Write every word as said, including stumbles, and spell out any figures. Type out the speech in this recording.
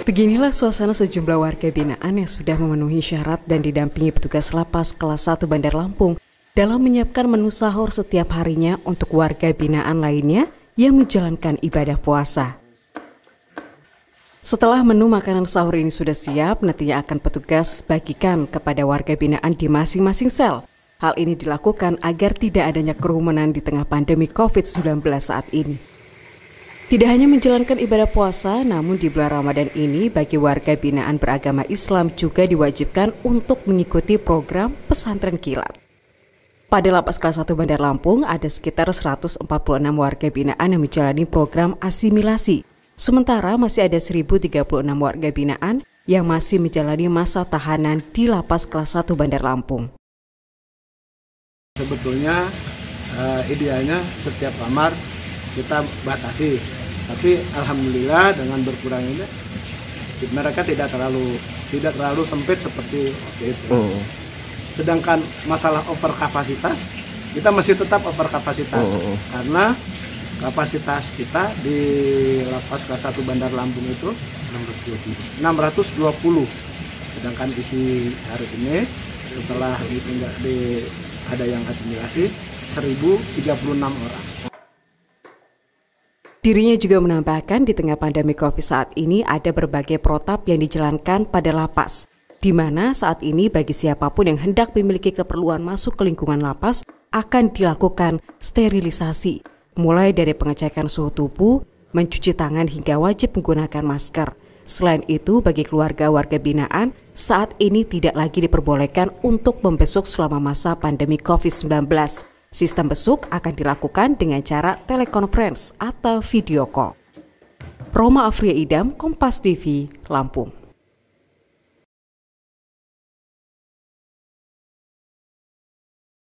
Beginilah suasana sejumlah warga binaan yang sudah memenuhi syarat dan didampingi petugas lapas kelas satu Bandar Lampung dalam menyiapkan menu sahur setiap harinya untuk warga binaan lainnya yang menjalankan ibadah puasa. Setelah menu makanan sahur ini sudah siap, nantinya akan petugas bagikan kepada warga binaan di masing-masing sel. Hal ini dilakukan agar tidak adanya kerumunan di tengah pandemi covid sembilan belas saat ini. Tidak hanya menjalankan ibadah puasa, namun di bulan Ramadan ini bagi warga binaan beragama Islam juga diwajibkan untuk mengikuti program pesantren kilat. Pada lapas kelas satu Bandar Lampung ada sekitar seratus empat puluh enam warga binaan yang menjalani program asimilasi. Sementara masih ada seribu tiga puluh enam warga binaan yang masih menjalani masa tahanan di lapas kelas satu Bandar Lampung. Sebetulnya uh, idealnya setiap kamar kita batasi, tapi alhamdulillah dengan berkurangnya mereka tidak terlalu tidak terlalu sempit seperti waktu itu. Oh. Sedangkan masalah over kapasitas kita masih tetap over kapasitas oh. karena kapasitas kita di lapas kelas satu Bandar Lampung itu enam ratus dua puluh, sedangkan isi hari ini setelah ditinggal di ada yang asimilasi seribu tiga puluh enam orang. Dirinya juga menambahkan di tengah pandemi COVID saat ini ada berbagai protap yang dijalankan pada lapas, di mana saat ini bagi siapapun yang hendak memiliki keperluan masuk ke lingkungan lapas akan dilakukan sterilisasi, mulai dari pengecekan suhu tubuh, mencuci tangan hingga wajib menggunakan masker. Selain itu, bagi keluarga warga binaan, saat ini tidak lagi diperbolehkan untuk membesuk selama masa pandemi covid sembilan belas. Sistem besuk akan dilakukan dengan cara telekonferensi atau video call. Roma Afria Idam, Kompas T V, Lampung.